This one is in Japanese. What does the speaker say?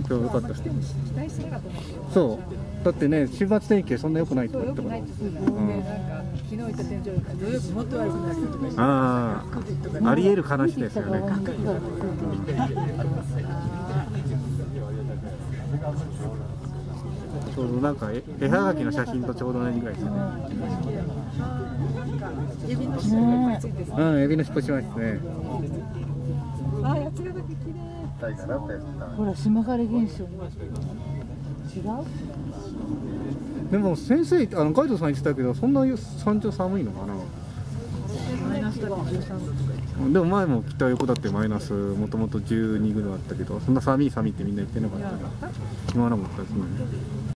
今日良かったです。 期待してなかったんですよ。 そうだってね、週末天気そんな良くないとか言ってもないですよね。なんか昨日行った天井が土曜日もっと悪くなるよとか言って。 ああ、ありえる話ですよね。ちょうどなんか絵はがきの写真とちょうど同じぐらいですね。 エビの尻尾がついてる。 うん、エビの尻尾しましたね。 あ、八ヶ岳綺麗。 ほら、島枯れ現象。違う？ でも先生、ガイドさん言ってたけど、そんな山頂寒いのかな。 マイナスだって13度とか言って。 でも前も北横だってマイナスもともと12ぐらいあったけど、そんな寒いってみんな言ってなかったから言わなかったですね。